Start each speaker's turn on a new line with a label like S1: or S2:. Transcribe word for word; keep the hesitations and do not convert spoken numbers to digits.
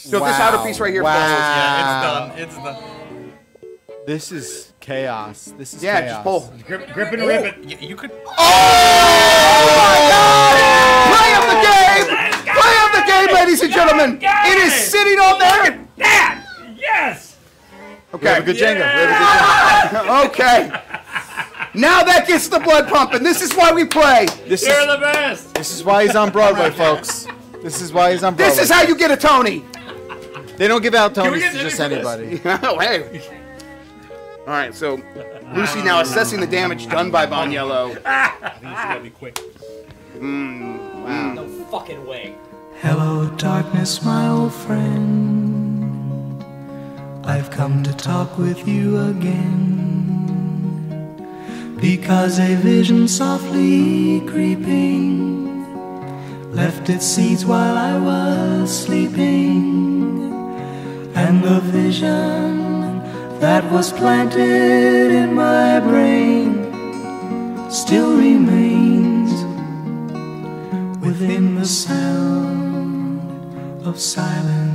S1: So wow. This outer piece right here.
S2: Wow.
S3: Yeah, it's done. It's done.
S2: This is chaos. This is
S1: yeah,
S2: chaos.
S1: just pull.
S4: Grip, grip and oh. rip it.
S3: You, you could.
S1: Oh, my God! Play of the game! Play of the game, ladies and gentlemen. It is sitting on there.
S4: Look at that! Yes.
S2: Okay. We have a good Jenga.
S1: Yeah.
S2: We have a good Jenga.
S1: Okay. Now that gets the blood pumping. This is why we play.
S2: This
S4: You're
S2: is,
S4: the best.
S2: This is why he's on Broadway, folks. This is why he's on Broadway.
S1: This is how you get a Tony.
S2: They don't give out
S4: Can
S2: Tonys
S4: we get
S2: to
S4: Jimmy
S2: just
S4: for this?
S2: anybody.
S1: Oh, hey. All right, so Lucy now assessing the damage done by Boniello.
S4: I think it's gotta be quick.
S1: Mm,
S2: wow.
S5: No fucking way.
S6: Hello, darkness, my old friend. I've come to talk with you again, because a vision softly creeping left its seeds while I was sleeping, and the vision that was planted in my brain still remains within the sound of silence.